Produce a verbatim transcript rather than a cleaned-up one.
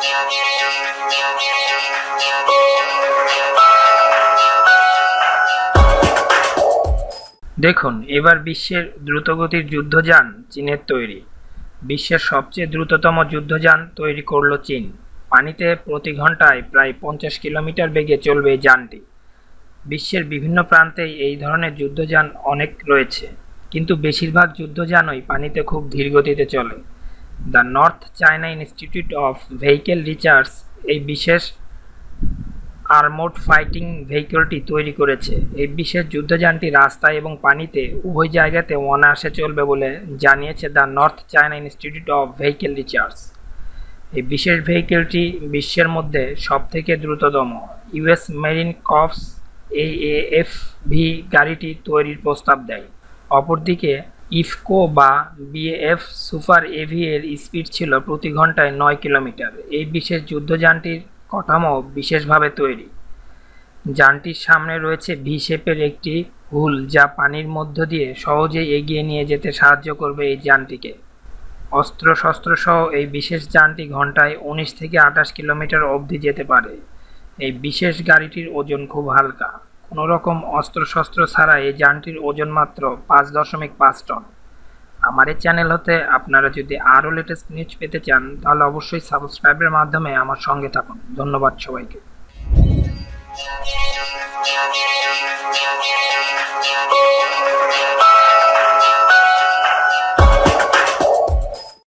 দেখুন, এবার বিশ্বের দ্রুতগতির যুদ্ধযান চীনের তৈরি। বিশ্বের সবচেয়ে দ্রুততম যুদ্ধযান তৈরি করল চীন। পানিতে প্রতি ঘন্টায় প্রায় পঞ্চাশ কিলোমিটার বেগে চলবে এই যানটি। বিশ্বের বিভিন্ন প্রান্তেই এই ধরনের যুদ্ধযান অনেক রয়েছে, কিন্তু বেশিরভাগ যুদ্ধযানই পানিতে খুব ধীর গতিতে চলে। The north China institute of vehicle research এই বিশেষ আর্মড ফাইটিং ভেহিকলটি তৈরি করেছে। এই বিশেষ যুদ্ধযানটি রাস্তায় এবং পানিতে উভয় জায়গাতে অনায়াসে চলবে বলে জানিয়েছে the north China institute of vehicle research. এই বিশেষ ভেহিকলটি বিশ্বের মধ্যে সবথেকে দ্রুততম। ইউএস মেরিন কর্পস এই এএফভি গাড়িটি তৈরির প্রস্তাব দেয়। অপরদিকে ইফকো বা বিএএফ সুপার এভি এর স্পিড ছিল প্রতি ঘন্টায় নয় কিলোমিটার। এই বিশেষ যুদ্ধযানটির কাঠামো বিশেষভাবে তৈরি। যানটির সামনে রয়েছে ভি শেপের একটি হুল, যা পানির মধ্য দিয়ে সহজেই এগিয়ে নিয়ে যেতে সাহায্য করবে এই যানটিকে। অস্ত্রশস্ত্র সহ এই বিশেষ যানটি ঘন্টায় উনিশ থেকে আঠাশ কিলোমিটার অবধি যেতে পারে। এই বিশেষ গাড়িটির ওজন খুব হালকা। কোনো রকম অস্ত্রশস্ত্র ছাড়া এই যানটির ওজন মাত্র পাঁচ দশমিক পাঁচ টন। আমার এই চ্যানেল হতে আপনারা যদি আরও লেটেস্ট নিউজ পেতে চান, তাহলে অবশ্যই সাবস্ক্রাইবের মাধ্যমে আমার সঙ্গে থাকুন। ধন্যবাদ সবাইকে।